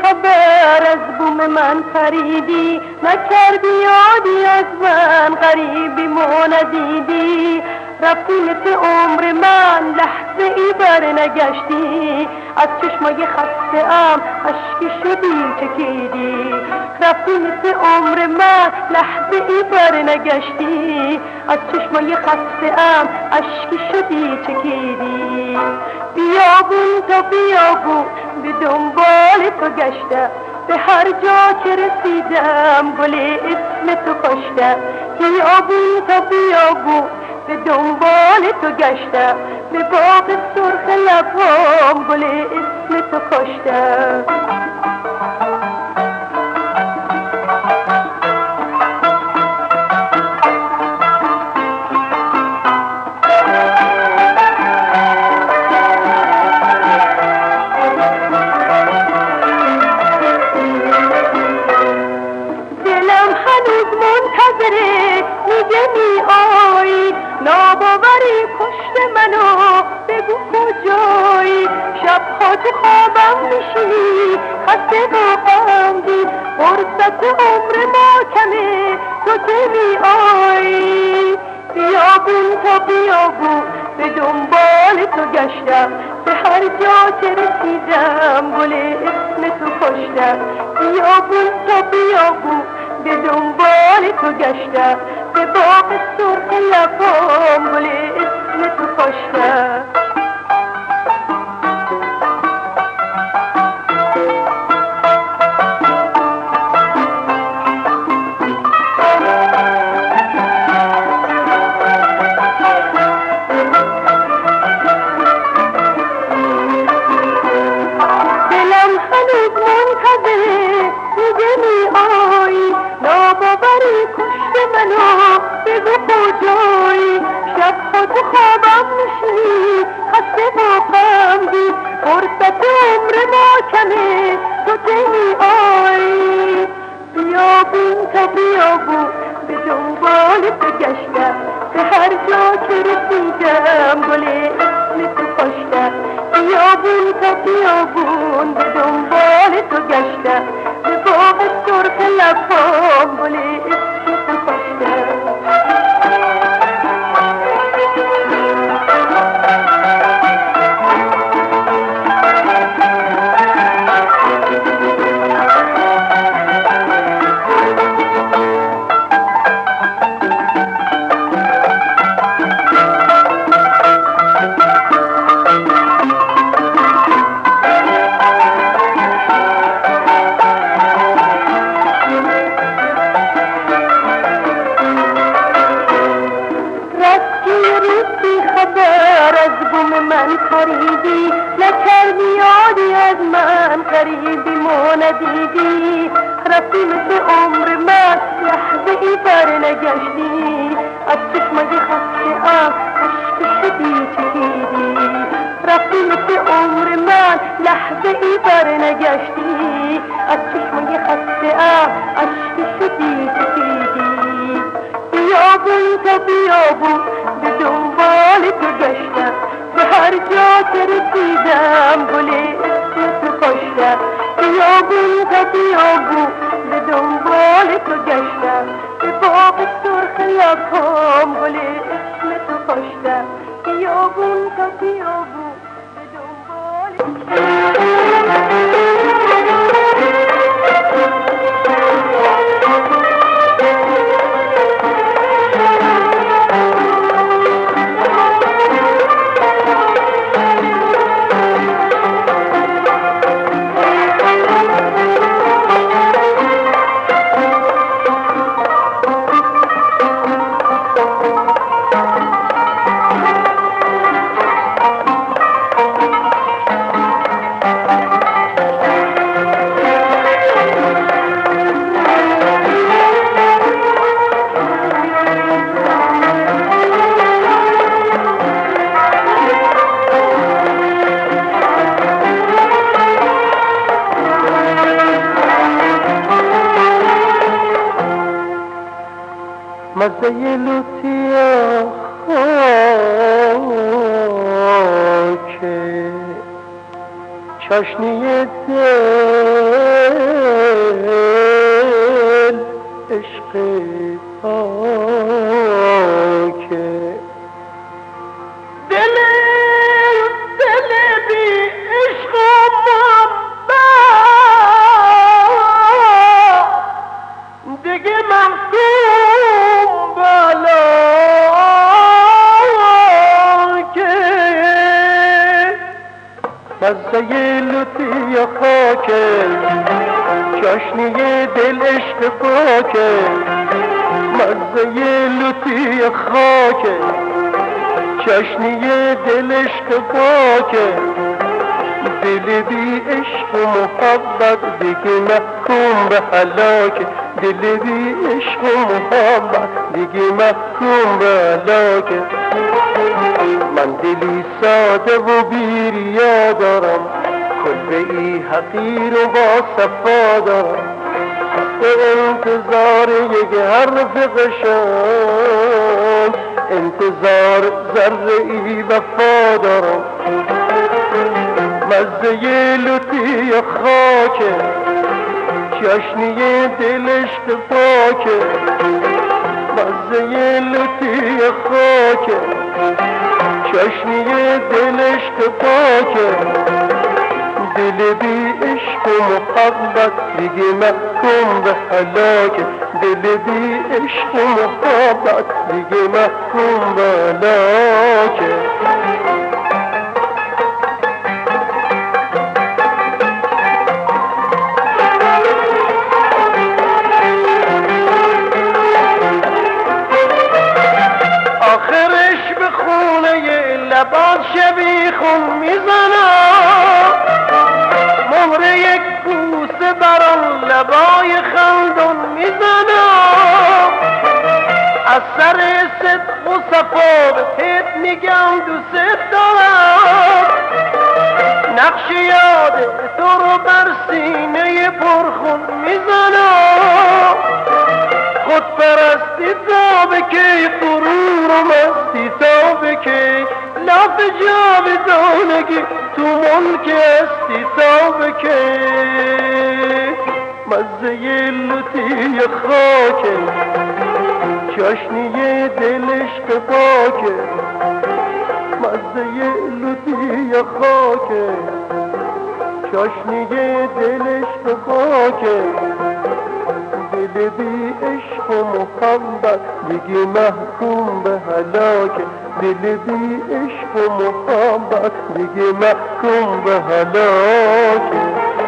خبر از بوم من خریدی، نکردی یادی از من غریبی ما ندیدی. رفتی مثل عمر من لحظه ای بر نگشتی، از چشمای خسته ام اشکی شدی چکیدی. رفتی مثل عمر من لحظه ای بر نگشتی، از چشمای خسته ام اشکی شدی چکیدی. بیابون تا بیابون به دنبال تو گشتم، به هر جا که رسیدم گل اسم تو کاشتم. بیابون تا بیابون به دنبال تو گشتم، به باغ سرخ لبام گل اسم تو کاشتم. دلم هنوز منتظره میگه می آیی، ناباوری پشت منو بگو کجایی. شبها تو خوابم میشینی خسته و غمگین، فرصت عمر ما کمه تو که می آیی. بیابون تا بیابون به دنبال تو گشتم، به هر جا که رسیدم گل اسم تو کاشتم. بیابون تا بیابون به دنبال تو گشتم، به باغ سرخ لبام گل اسم تو کاشتم. دلم هنوز منتظره میگه می آیی، ناباوری پشت منو بگو کجایی. شبها تو خوابم میشینی خسته و غمگین، فرصت عمر ما کمه تو که می آیی. بیابون تا بیابون به دنبال تو گشتم، به هر جا که رسیدم گل اسم تو کاشتم. بیابون تا بیابون به دنبال تو گشتم، به باغ سرخ لبام گل اسم تو کاشتم. من خریدی، نکردی یادی از من غریبی ما ندیدی. رفتی مثل عمر من لحظه ای بر نگشتی، از چشمای خسته ام اشکی شدی چکیدی. رفتی مثل عمر من لحظه ای بر نگشتی، از چشمای خسته ام اشکی شدی چکیدی. بیابون تا بیابون به دنبال تو گشتم، به هر جا که رسیدم گل اسم تو کاشتم. بیابون تا بیابون به دنبال تو گشتم، به باغ سرخ لبام گل اسم تو کاشتم. بیابون تا بیابون به دنبال مزه لوتیا خاکه چاشنی دل عشق پاکه دل بی عشق و محبت دیگه محکوم بلاکه مزه لطی خاکه چاشنی دل عشق پاکه مزه لطی خاکه چاشنی دل عشق پاکه دل بی عشق و محبت دیگه محکوم به هلاکه دل بی عشق و محبت دیگه محکوم به هلاکه من دلی ساده و بیریا دارم کلبه ای حقیر و با صفا دارم به انتظار یک حرف قشنگ انتظار ذره ای وفا دارم مزه لطی خاکه چاشنی دل عشق پاکه مزه لطی خاکه چاشنی دل عشق پاکه دل بی عشق و محبت دیگه محکوم به هلاکه دل بی عشق و محبت دیگه محکوم به هلاکه آخرش به خونه لبات شبی خون میزنم مهر یک بوسه برام لبای خندون میزنم از سر صدق و صفا بهت میگم دوست دارم نقش یاد تو رو بر سینه پرخون میزنم خود پرستی تا بکی غرور و مستی تا بکی لاف جاودانگی تو ملک هستی تا بکی مزه لطی خاکه چاشنی دل عشق پاکه مزه لطی خاکه چاشنی دل عشق پاکه دل بی عشق و محبت دیگه محکوم به هلاکه دل بی عشق و محبت دیگه محکوم به هلاکه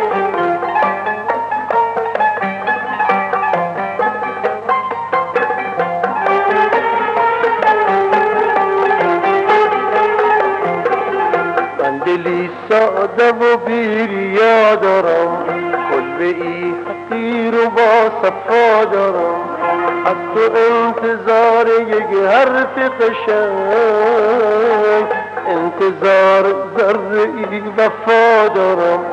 من دلی ساده و بیریا دارم کلبه ای حقیر و با صفا دارم از تو انتظار یک حرف قشنگ انتظار ذره ای وفا دارم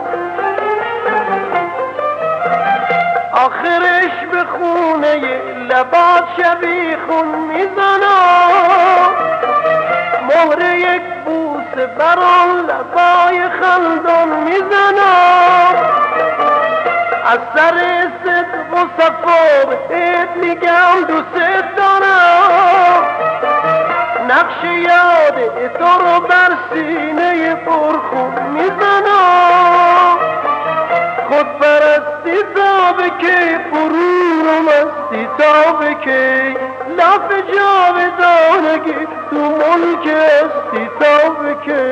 آخرش به خونه لبات شبی خون میزنم مهر یک بوسه برام لبای خندون میزنم از سر صدق و صفا بهت میگم دوست دارم نقش یاد تو رو بر سینه پرخون میزنم خود پرستی تا بکی فرور و مستی تا بکی لاف جاودانگی تو ملک هستی تا بکی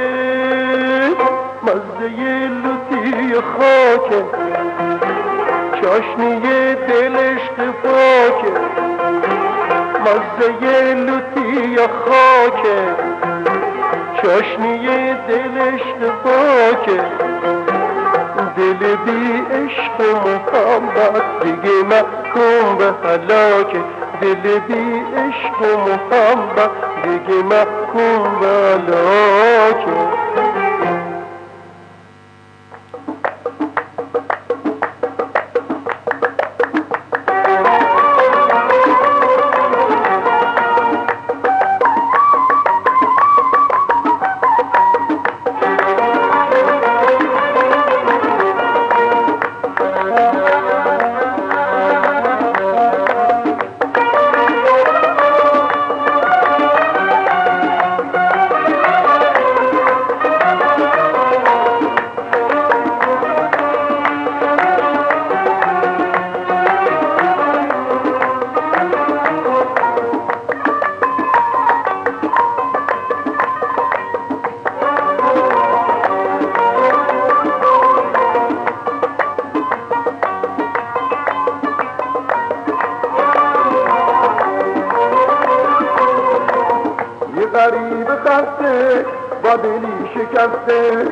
مزه لطی خاکه چاشنی دل عشق پاکه مزه لطی خاکه چاشنی دل عشق پاکه دل بی عشق و محبت دیگه محکوم به هلاکه دل بی عشق و محبت دیگه محکوم به هلاکه با دلی شکسته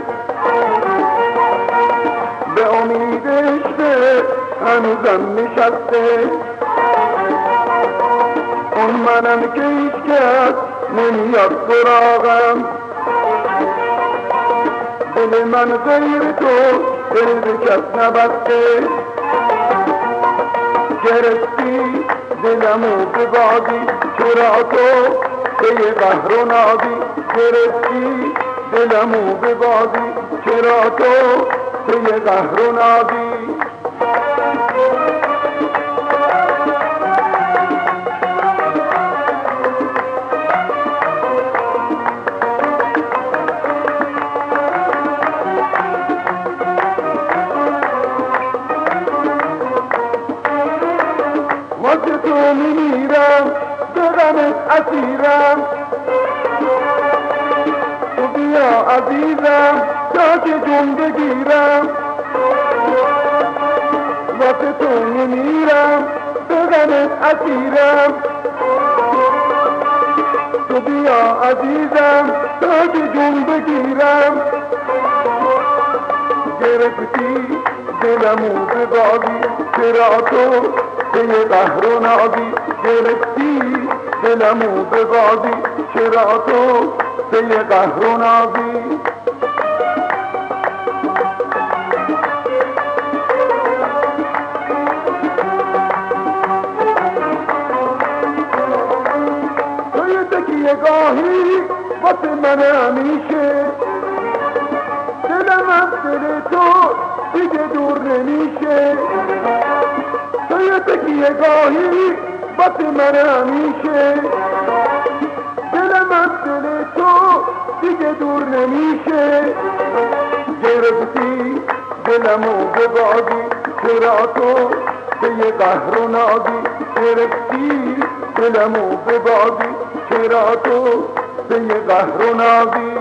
به امید عشق هنوزم نشسته اون منم که هیچ کس نمیاد سراغم دل من غیر تو دل به کس نبسته گرفتی دلمو به بادی چرا تو به قهر و نادی گرفتی دلمو به بادی چرا تو به قهر و نادی واسه تو میمیرم به غمت اسیرم تو بیا عزیزم تا که جون بگیرم واسه تو میمیرم به غمت اسیرم تو بیا عزیزم تا که جون بگیرم گرفتی دلمو به بادی چرا تو به قهر و نادی گرفتی دلمو به بادی چرا تو به قهر و نادی توی تکیه گاهی واسه من همیشه دلم از دل تو دیگه دور نمیشه توی تکیه گاهی واسه من همیشه دلم از دل تو دیگه دور نمیشه گرفتی دلمو به بادی چرا تو به قهر و نادی گرفتی دلمو به بادی چرا تو به قهر و نادی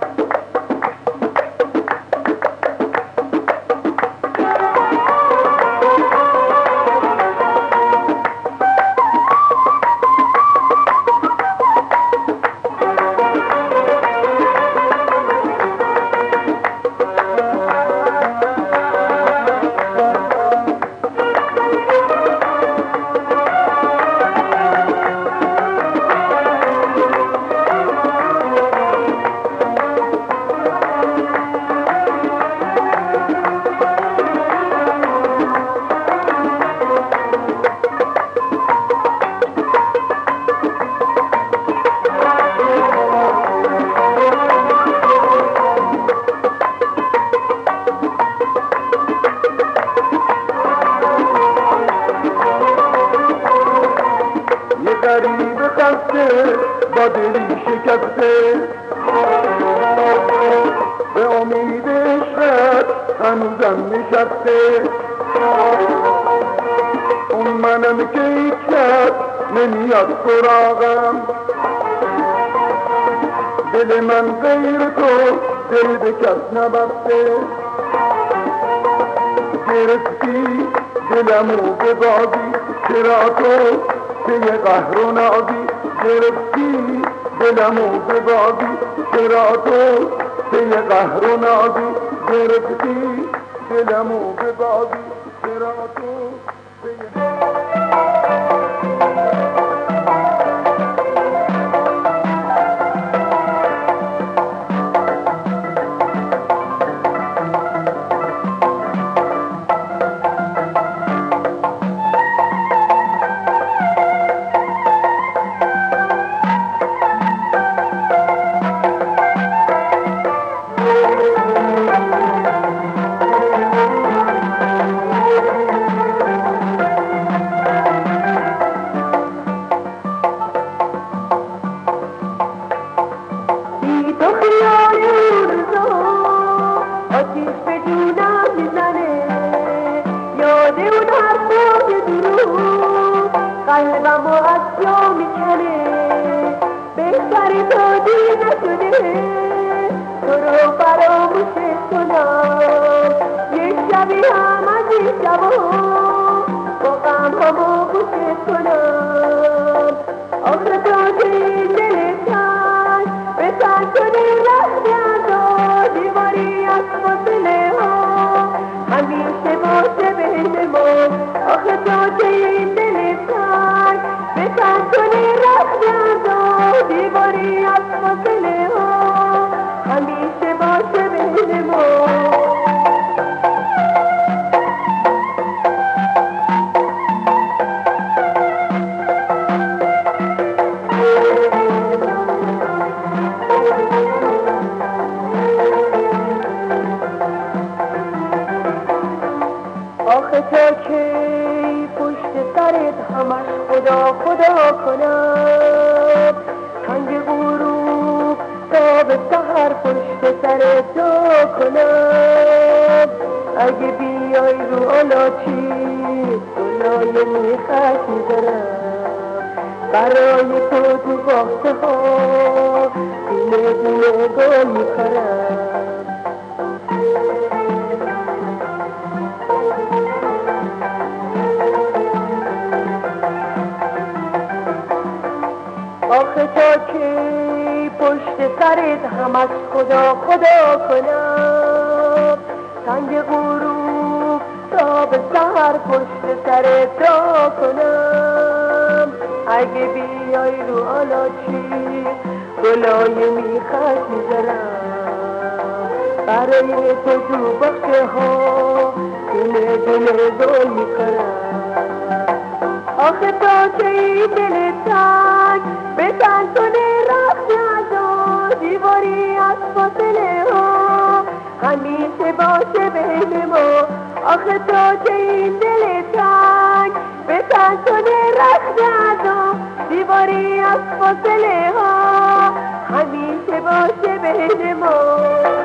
غریب خسته با دلی شکسته به امید عشقت هنوزم نشسته اون منم که هیچ کس نمیاد سراغم دل من غیر تو دل به کس نبسته گرفتی دلمو به بادی چرا تو به قهر و نادی گرفتی دلمو به بادی چرا تو به قهر و نادی گرفتی دلمو به بادی چرا تو به قلبم و از جا میکنه بهتر تو دیر نشده تو رو فراموشت کنم یک شبی هم از این شبا با غم همو گوشت کنم آخه تو که این دل تن به سر کنی وقت خدا خدا کنم تنگ غروب تا به سحر پشت سر تو کنم اگه بیای رو آلاچی گلای میخک میذارم برای تو باغچه ها دونه دونه گل میکارم آخه تا کی پشت سرت هم از خدا خدا کنم تنگ غروب تا به سحر پشت سر تا کنم اگه بیای رو آلاچی گلای میخک میذارم برای تو باغچه ها دونه دونه گل میکارم آخه تا کی دل تنگ بزن کنه رخت عزا دیواری از فاصله ها همیشه باشه بین ما آخه تا کی دل تنگ بزن کنه رخت عزا دیواری از فاصله ها همیشه باشه بین ما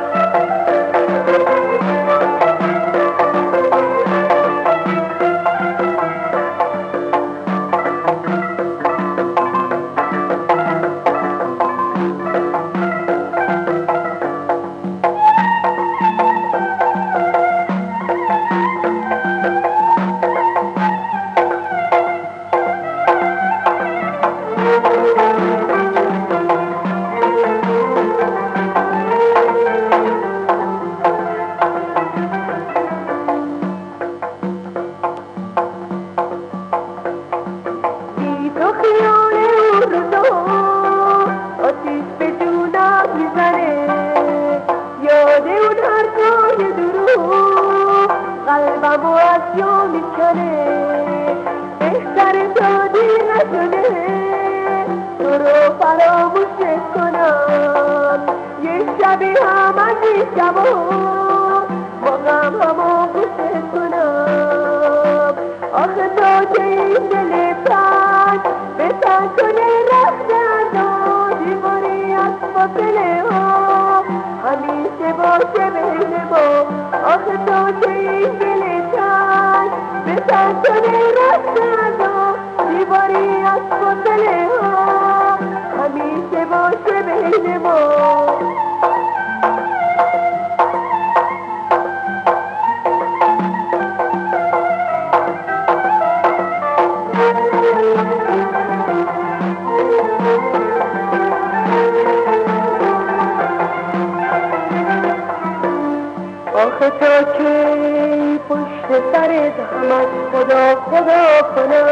آخه تا کی پشت سرت هم از خدا خدا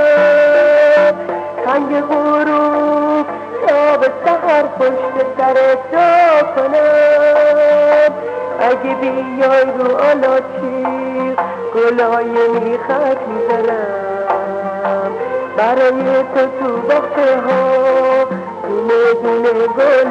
کنم تنگ غروب تا به سحر پشت سرت تا کنم اگه بیای رو آلاچی گلای میخک میزنم برای تو باغچه ها دونه دونه گل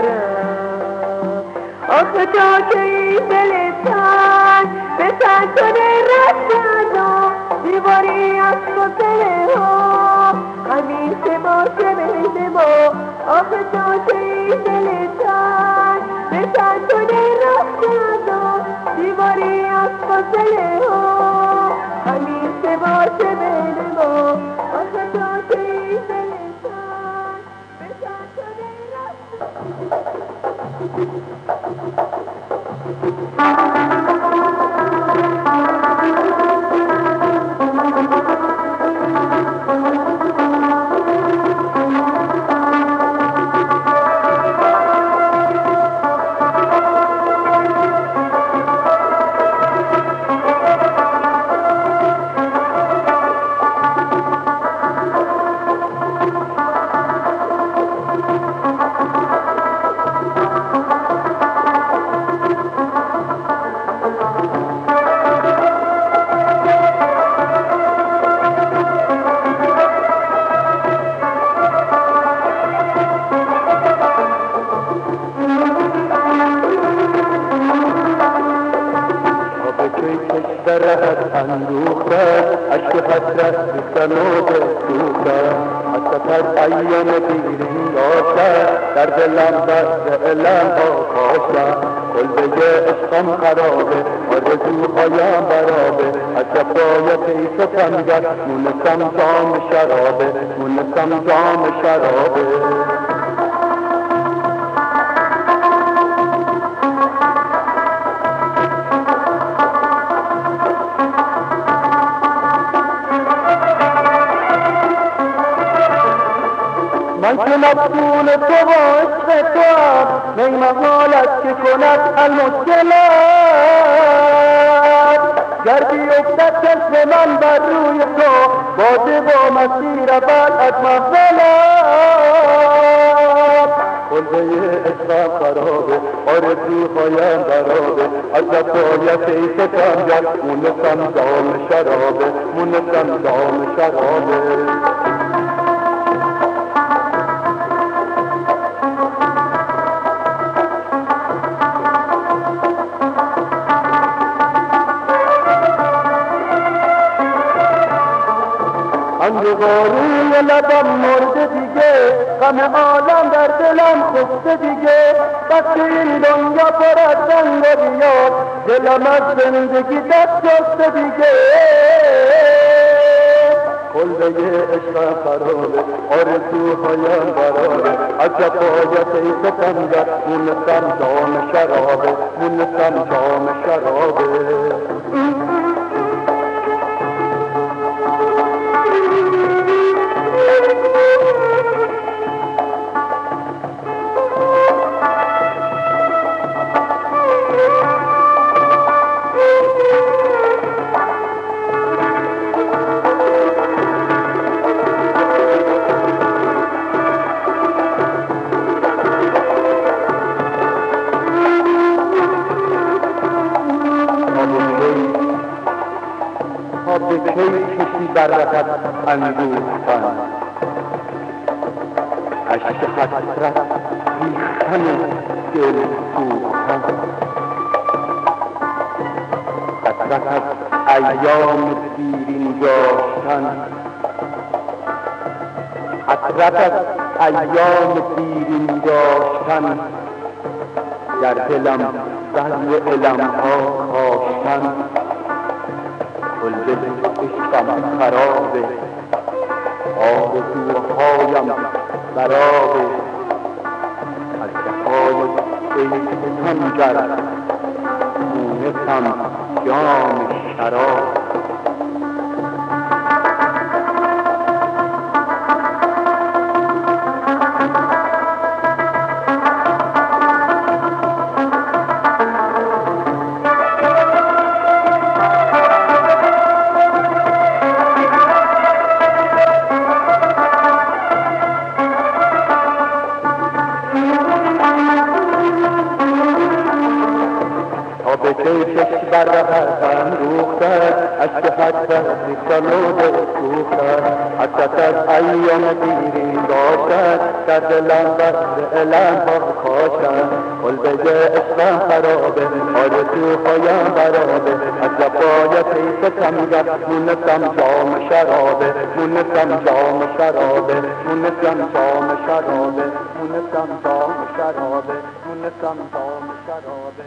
میکارم آخه تا کی دل تنگ بزن کنه رفت عزا دیواری از فاصله ها همیشه باشه بین ما آخه تا کی دل تنگ بزن کنه رفت عزا دیواری از فاصله ها همیشه باشه بین ما آخه تا کی دل تنگ بزن کنه رفت برهت اندوخته اشک حسرت سنوب سوخته حسرت از ایام دیرین داشته در دلم بر علم ها کاشته کلبه عشقم خرابه آرزوهایم برابه از جفای ستمگر مونسم جام شرابه مونسم جام شرابه من که مفتون تو با عشق توام نیمحالت که کند المشکلات گر بیفتد چشم من بر روی تو باده با مسیر بعد از محفلات کلبه عشقم خرابه آرزوهایم برابه از جفای ستمگر مونسم جام شرابه مونسم جام شرابه روی لبم مرده دیگه غم عالم در دلم خفته دیگه وقتی این دنیا پر از رنگ و ریاض دلم از زندگی دست جسته دیگه کلبه عشقم خرابه آرزوهایم برابه از جفای ستمگر مونسم جام شرابه مونسم جام شرابه به کی کسی بررفت اندوختن عشق حسرت ریختن دل سوختن حسرت از ایام دیرین داشتن حسرت از ایام دیرین داشتن در دلم بذر علم ها کاشتن کلبه عشقم خرابه آرزوهایم برابه از جفای ستمگر مونسم جام شراب به کیفش بررفت اندوخته اشک حسرت سنوب سوخته حسرت از ایام دیرین داشته در دلم بر علم ها کاشته کلبه عشقم خرابه آرزوهایم برابه از جفای ستمگر مونسم جام شرابه مونسم جام شرابه مونسم جام شرابه مونسم جام شرابه مونسم جام شرابه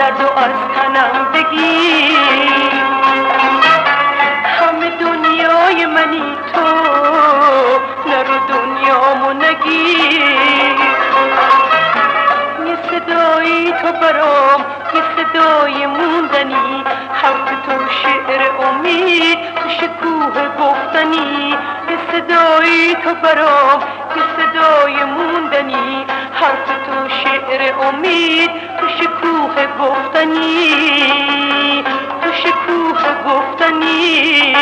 درد و از تنم بگیر. همه دنیای منی تو، نرو دنیامو نگیر. یه صدایی تو برام، یه صدای موندنی، حرف تو شعر امید، تو شکوه گفتنی. یه صدایی تو برام، یه صدای موندنی، حرف تو شعر امید، تو شکوه گفتنی، تو شکوه گفتنی.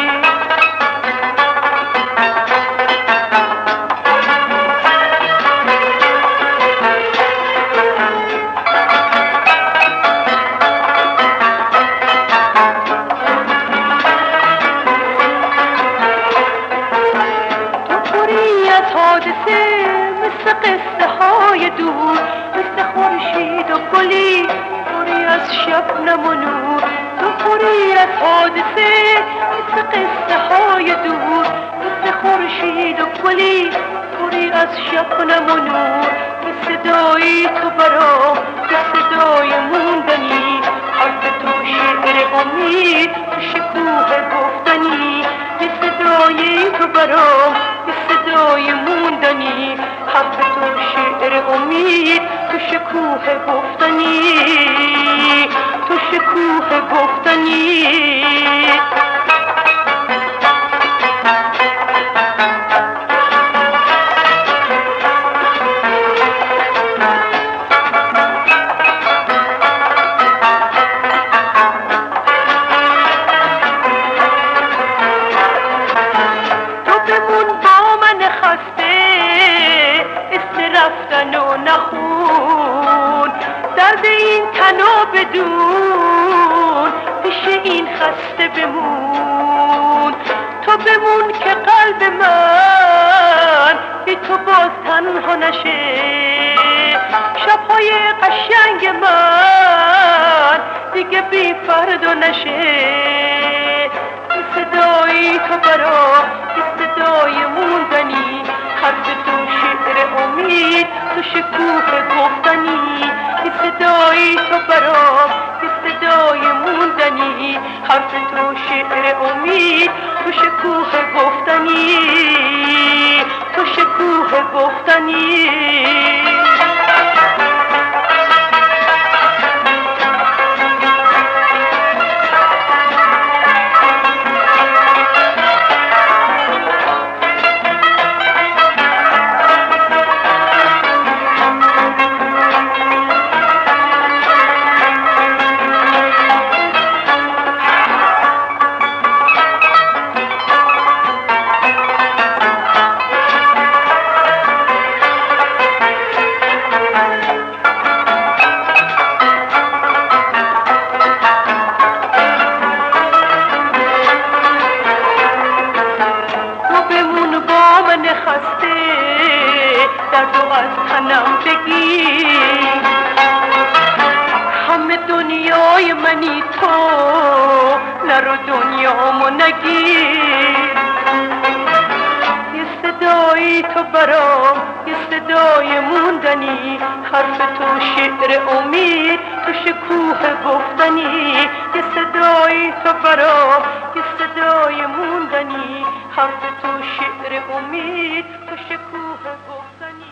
مثل قصه های دور، مثل خورشید و گلی پری از شبنم و نور. تو پری از حادثه مثل قصه های دور، مثل خورشید و گلی پری از شبنم و نور. یه صدایی تو برام، یه صدای موندنی، حرف تو شعر امید، تو شکوه گفتنی. یه صدایی تو برام، یه صدای موندنی، حرف تو شعر امید، تو شکوه گفتنی، تو شکوه گفتنی. نخون درد این تنو بدون، پیش این خسته بمون. تو بمون که قلب من بی تو باز تنها نشه. شبهای قشنگ من دیگه بی فردا نشه. یه صدایی تو برام، یه صدای موندنی، حرف تو شعر امید، تو شکوه گفتنی. یه صدایی تو برام، یه صدای موندنی، حرف تو شعر امید، تو شکوه گفتنی، تو شکوه گفتنی. همه دنیای منی تو، نرو دنیامو نگیر. یه صدایی تو برام، یه صدای موندنی، حرف تو شعر امید، تو شکوه گفتنی. یه صدایی تو برام، یه صدای موندنی، حرف تو شعر امید، تو شکوه گفتنی.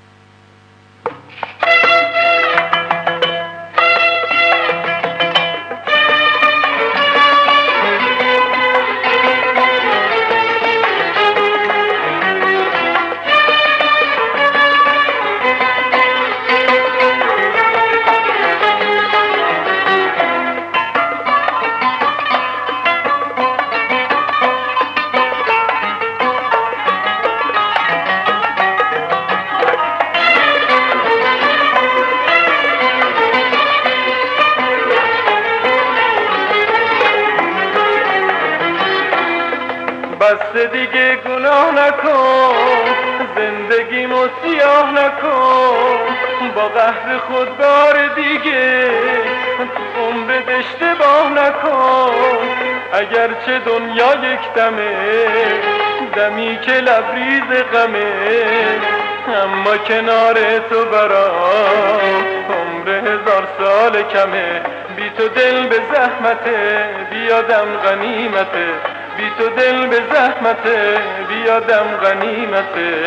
بس دیگه گناه نکن، زندگیمو سیاه نکن. با قهر خود بار دیگه تو عمرت اشتباه نکن. اگرچه دنیا یک دمه، دمی که لبریز غمه، اما کنار تو برام عمر 1000 سال سال کمه، بی تو دل به زحمته بیادم غنیمته، بی تو دل به زحمته بیادم غنیمته.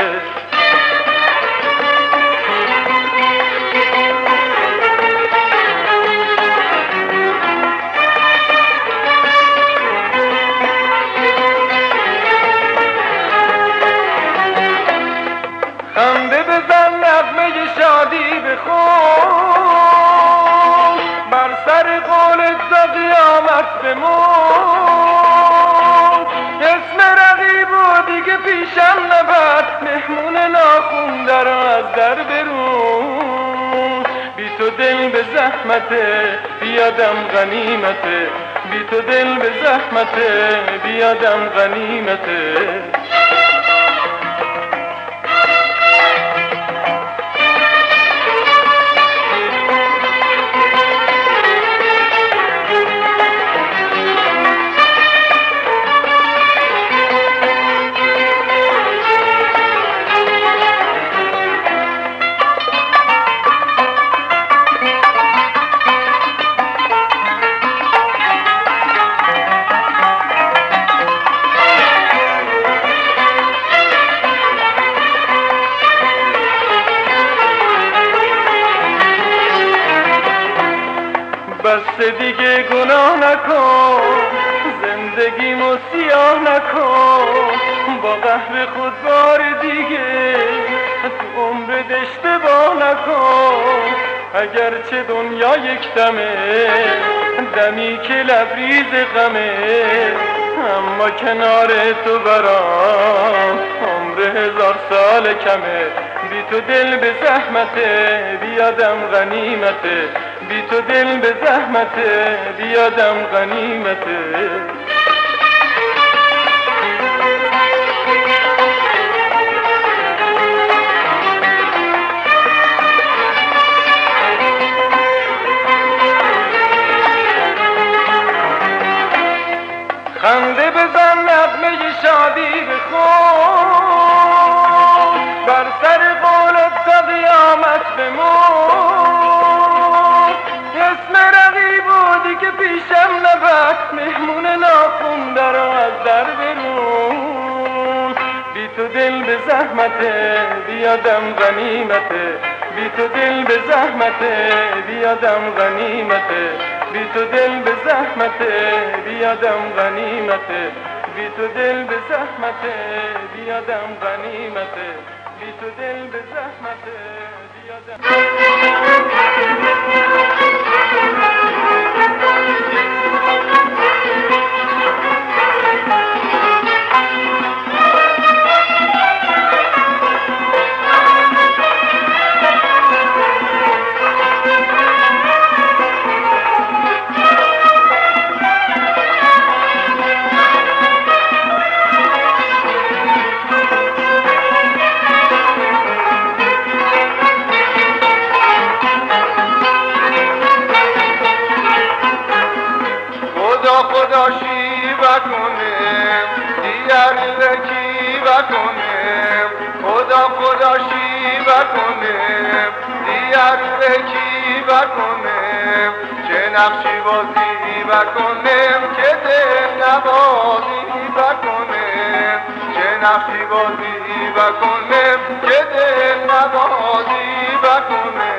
خنده بزن نغمه شادی بخون، بر سر قولت تا قیامت بمون. اسم رقیب و دیگه پیشم نبر، مهمون ناخون در از در برون. بی تو دل به زحمته بیادم غنیمته، بی تو دل به زحمته بیادم غنیمته. بس دیگه گناه نکن، زندگیمو سیاه نکن، با قهر خود بار دیگه تو عمرت اشتباه نکن. اگرچه دنیا یک دمه، دمی که لبریز غمه، اما کنار تو برام عمر 1000 سال کمه. بی تو دل به زحمته بیادم غنیمته، بی تو دل به زحمته بیادم غنیمته. خنده بزن نغمه شادی بخون، بر سر قولت تا قیامت بمون. اسم رقیب و دیگه پیشم نبر، مهمون ناخون در از در برون. بی تو دل به زحمته بیادم غنیمته، بی تو دل به زحمته بیادم غنیمته، بی تو دل به زحمته بیادم غنیمته، بی تو دل به زحمته بیادم غنیمته، بی تو دل به زحمته بیادم. خدا شیوه کنه دیگر رکیبه کنه، خدا شیوه کنه دیگر رکیبه کنه. چه نقشی بازی بکنم که دل نبازی بکنه، چه نقشی بازی بکنم که دل نبازی بکنه.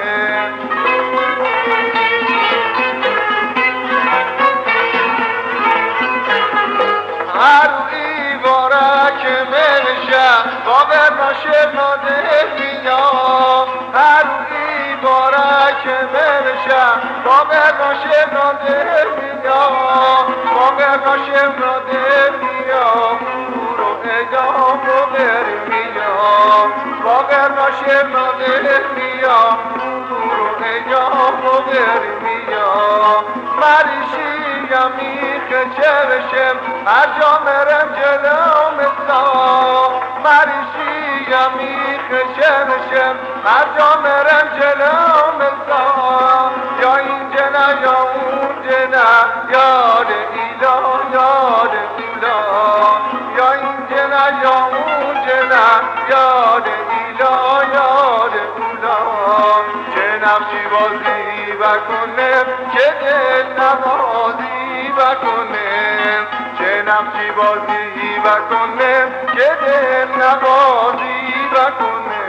هر ایوارک منشه باقر ناشر ناده بیا، هر ایوارک منشه باقر ناشر ناده بیا، باقر ناشر ناده بیا، برو ادام رو بر بیا، باقر ناشر ناده بیا، برو ادام رو بر بیا. مریشی میخه چرشم هر جا مرم جلوم سا، مریشی میخه چرشم هر جا مرم جلوم سا. یا این جنا یا اون جنا یاد ایلا یاد ایلا، یا این جنا یا اون جنا یاد ایلا یاد ایلا. چه نقشی بازی بکنه که دل نوازی بکنه چه نقشی بازی بکنه که دل نوازی بکنه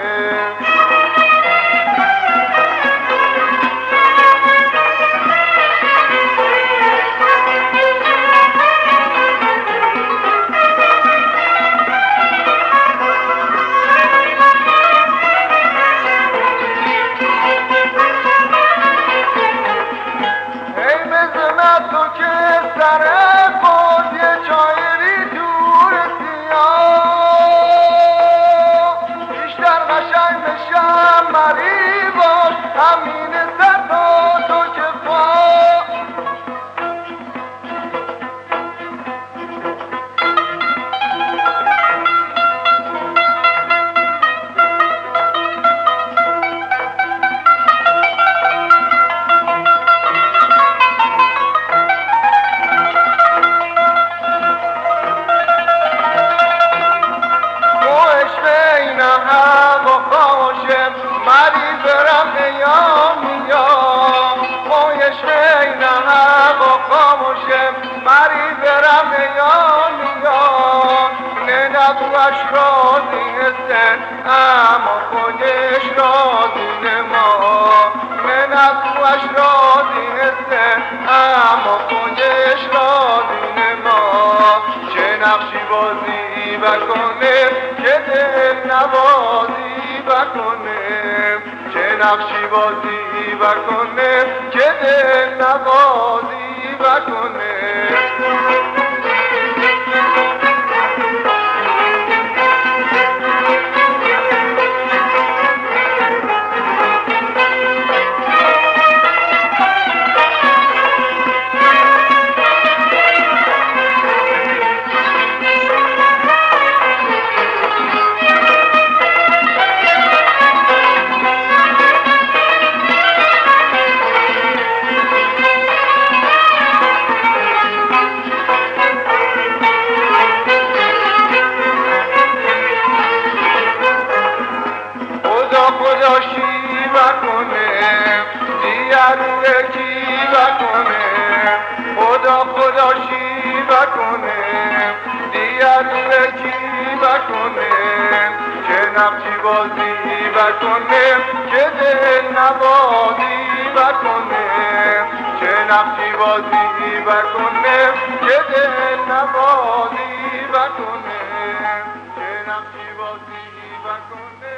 اما خودش راضی نما من از توش راضی هسته اما خودش راضی نما چه نقشی بازی بکنه که دل نوازی بکنه چه نقشی بازی بکنه که دل نوازی بکنه نقشی بازی بکنه که دل نوازی بکنه چه نقشی بازی بکنه که دل نوازی بکنه چه نقشی بازی بکنه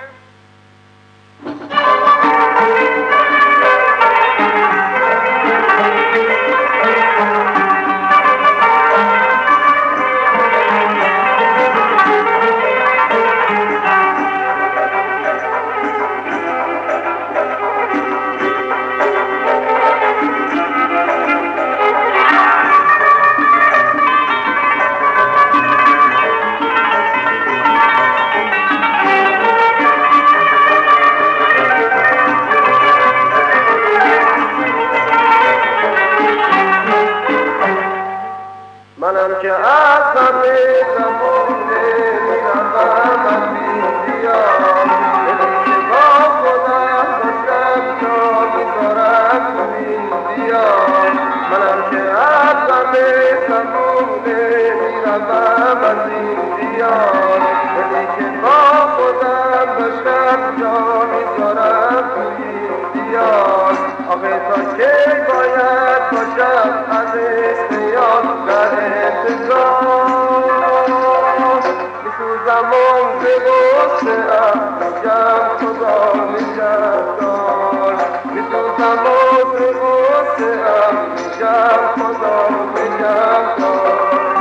منم که از همه زمونه میرم از بیدیا دلی که با خودم باشم جا میذارم تو بیدیا منم که از همه زمونه میرم از بیدیا دلی که با خودم باشم جا میذارم تو بیدیا آخه تا که باید باشم از استیاد در انتظار میسوزم اون به غصه ام میگم خدا نگهدار میسوزم اون به غصه ام میگم خدا نگهدار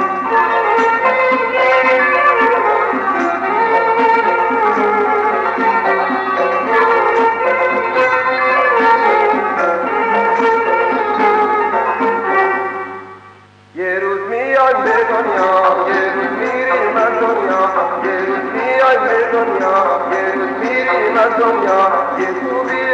یه روز میای به دنیا یه روز میریم از دنیا یه روز میای به دنیا یه روز میریم از دنیا یه خوبی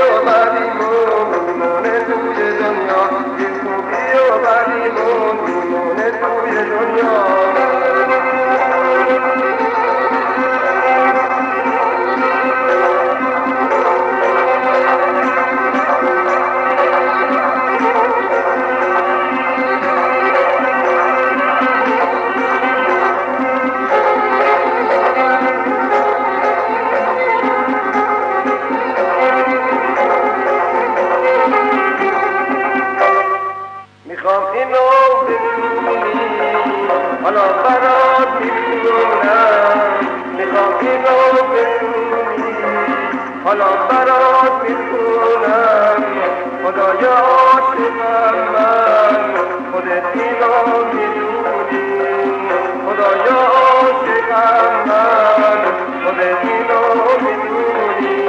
حالا برات میخونم خدایا عاشقم من خودت اینو میدونی خدایا عاشقم من خودت اینو میدونی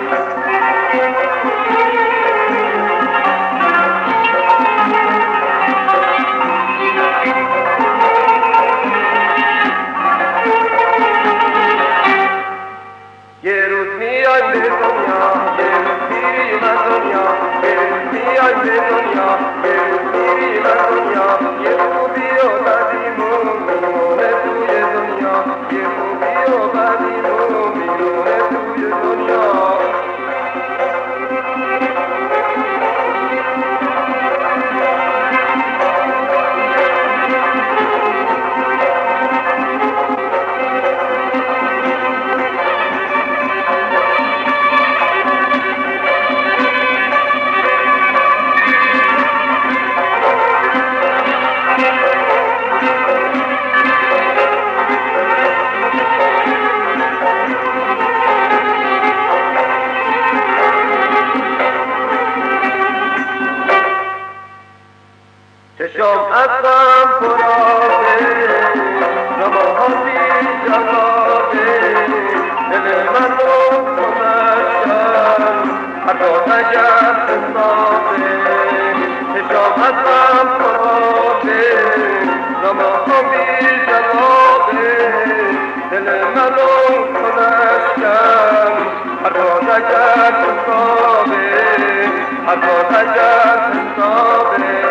یه روز میای به دنیا یه روز میری من دنیا یه روز میای به دنیا یه روز میری من دنیا یه خوبی و بدیمون میمونه توی دنیا یه خوبی و بدیمون میمونه توی دنیا چشم از غم پرآبه زبان‌ها بی جوابه دل من رو گذشتم حتی نگه حسابه چشم از غم پرآبه زبان‌ها بی جوابه دل من رو گذشتم حتی نگه حسابه حتی نگه حسابه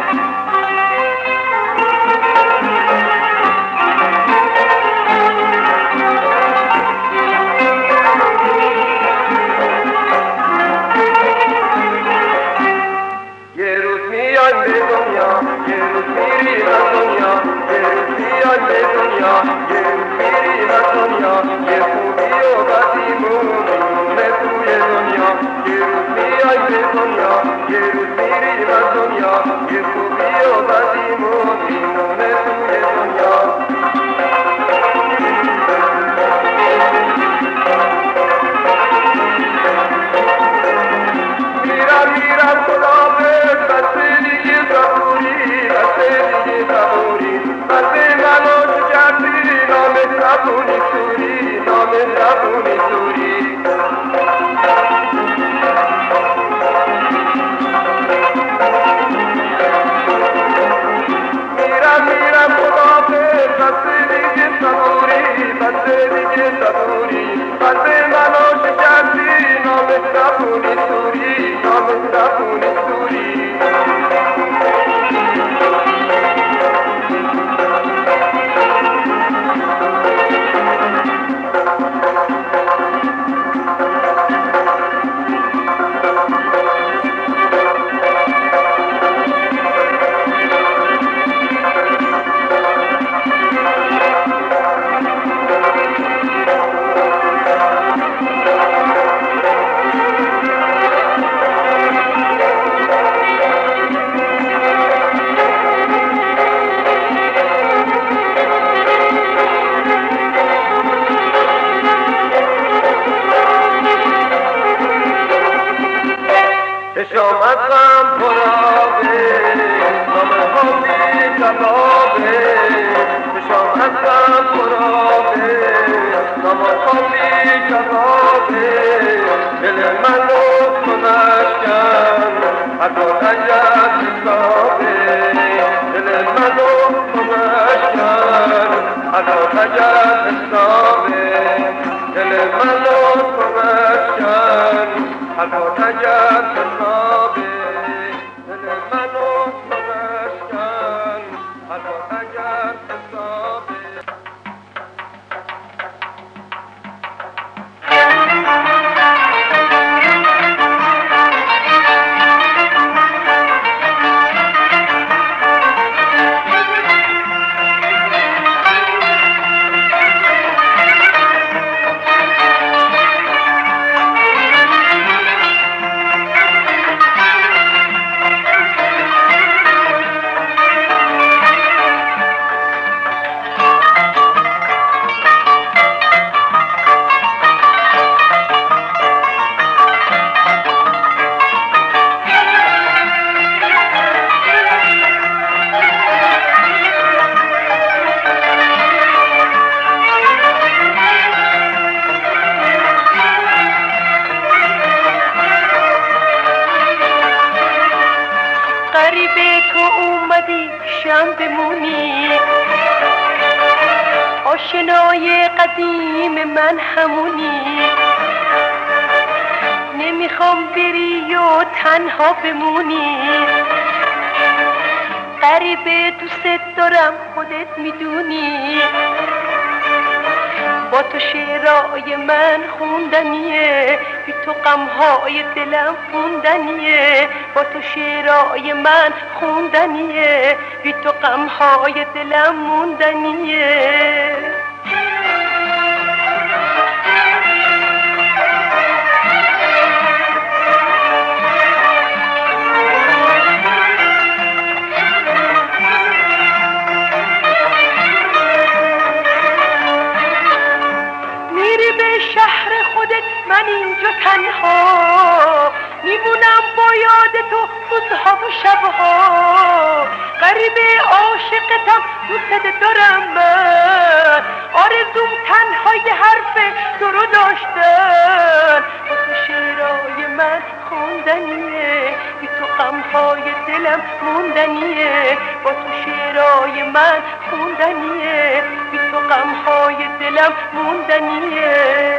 چشم از غم پرآبه زبان‌ها بی جوابه چشم از غم پرآبه زبان‌ها بی جوابه دل من رو گذشتم حتی نگه حسابه دل من رو گذشتم حتی نگه حسابه دل من رو گذشتم حتی نگه حسابه دل من رو گذشتم حتی نگه حسابه غریبه تو اومدی شم بمونی، آشنای قدیم من همونی، نمیخوام بری و تنها بمونی، غریبه دوست دارم خودت میدونی، با تو شعرهای من خوندنیه، بی تو غمهای دلم خوندنیه، با تو شعرهای من خوندنیه، بی تو غمهای دلم موندنیه. شهر خودت من اینجا تنها میمونم با یاد تو روزها و شبها، غریبه عاشقتم دوست دارم من، آرزوم تنهای حرف تو رو داشتن، با تو شعرهای من خوندنیه، بی تو غمهای دلم موندنیه، با تو شعرهای من خوندنیه، بی تو غمهای دلم موندنیه.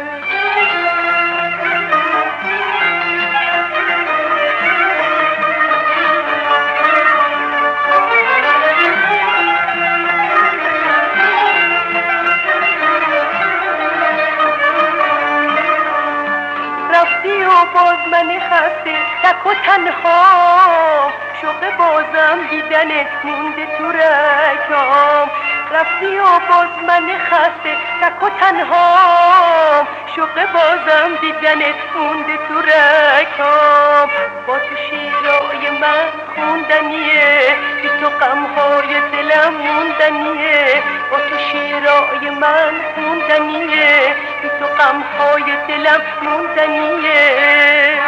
رفتی و باز من خسته تک و تنها، شوق بازم دیدنت مونده تو رگام، رفتی و باز من خسته تک و تنها، شوق بازم دیدنت مونده تو رگام، با تو شعرهای من خوندنیه، بی تو غمهای دلم موندنیه، با تو شعرهای من خوندنیه، بی تو غمهای دلم موندنیه.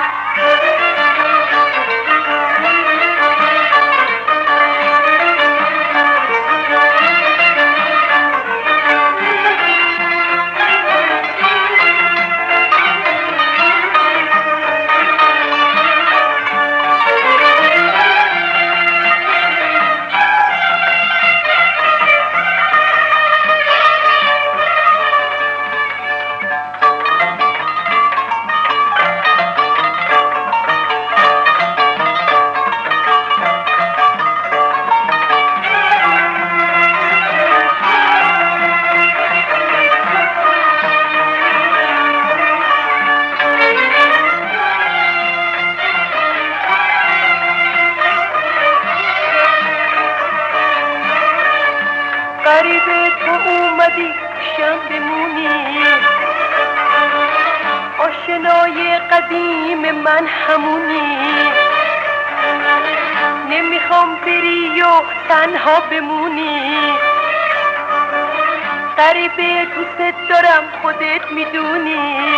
غریبه تو اومدی شم بمونی، آشنای قدیم من همونی، نمیخوام بری و تنها بمونی، غریبه دوست دارم خودت میدونی،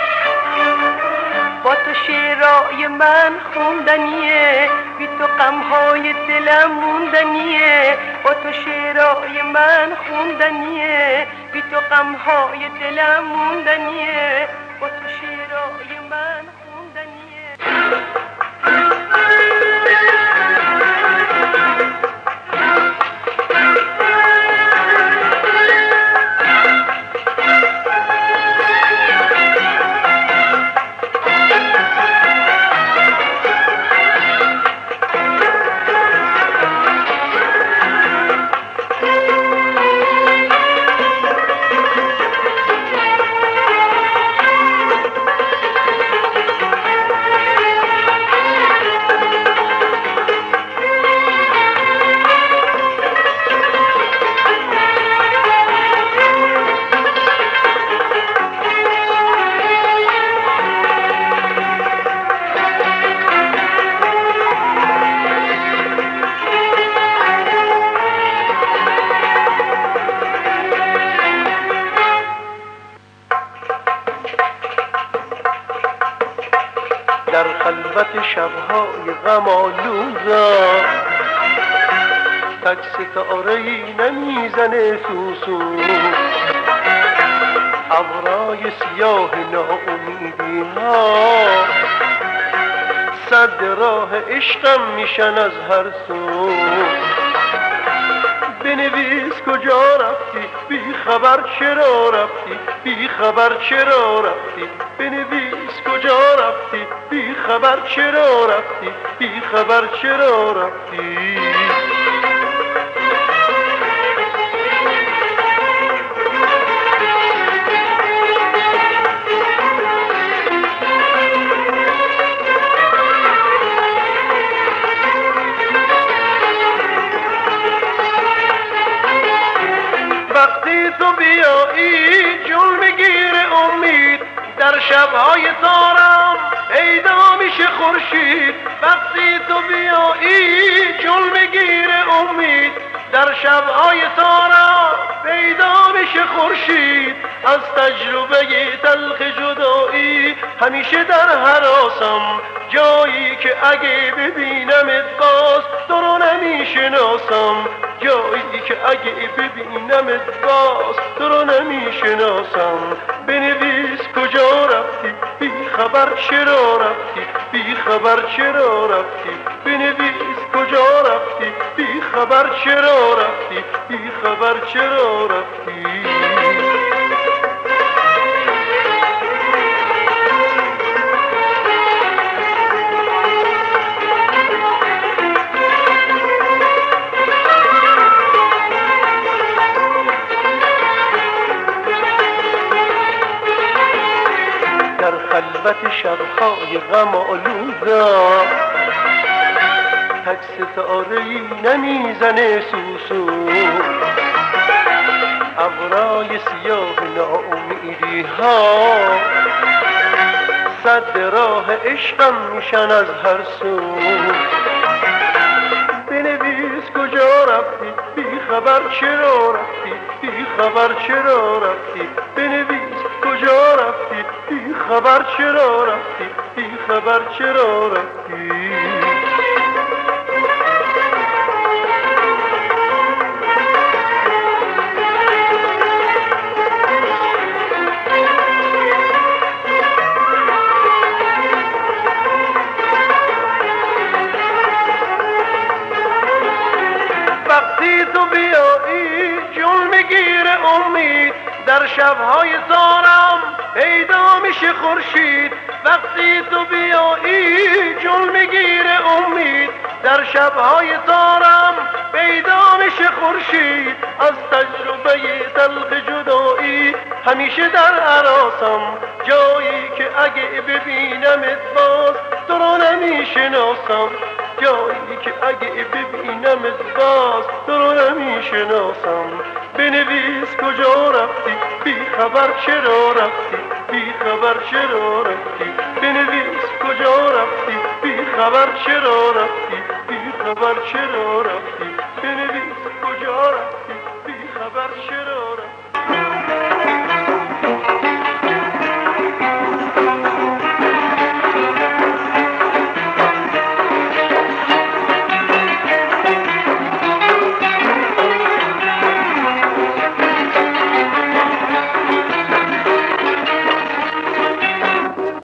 با تو شعرهای من خوندنیه، بی تو غمهای دلم موندنیه، با تو شعرهای من خوندنیه، بی تو غمهای دلم موندنیه، با تو شعرهای من خوندنیه. در خلوت شبهای غم‌آلودا تک ستاره‌ای نمیزنه سوسو، ابرای سیاه ناامیدی ها صد راه عشقم میشن از هر سو. بنویس کجا رفتی بی خبر چرا رفتی، بی خبر چرا رفتی، بنویس کجا رفتی بی خبر چرا رفتی، بی خبر چرا رفتی. وقتی تو بیایی جون میگیر امید، در شبهای تارم پیدا میشه خورشید. وقتی تو بیایی جون میگیر امید، در شبهای تارم پیدا میشه خورشید. از تجربه تلخ جدایی همیشه در هراسم، جایی که اگه ببینمت باز تو رو نمیشناسم، جایی که اگه ببینمت باز تو رو نمیشناسم. بنویس کجا رفتی بی خبر چرا رفتی، بی خبر چرا رفتی، بنویس کجا رفتی بی خبر چرا رفتی، بی خبر چرا رفتی. در خلوت شبهای غم آلودم تک ستاره‌ای نمیزنه سوسو، ابرای سیاه ناامیدی ها صد راه عشقم میشن از هر سو. بنویس کجا رفتی بی خبر چرا رفتی، بی خبر چرا رفتی، بنویس کجا رفتی بی خبر چرا رفتی، بی خبر چرا رفتی. وقتی تو بیایی جون میگیر امید، در شبهای تارم پیدا میشه خورشید. وقتی تو بیایی جون میگیر امید، در شبهای تارم پیدا میشه خورشید. از تجربه تلخ جدایی همیشه در هراسم، جایی که اگه ببینمت باز تو رو نمیشناسم، جایی که اگه ببینمت باز تو رو نمیشناسم. بنویس کجا رفتی بی خبر چرا رفتی، بی خبر چرا رفتی، بنویس کجا رفتی بی خبر چرا رفتی، بی خبر چرا رفتی، بنویس کجا رفتی.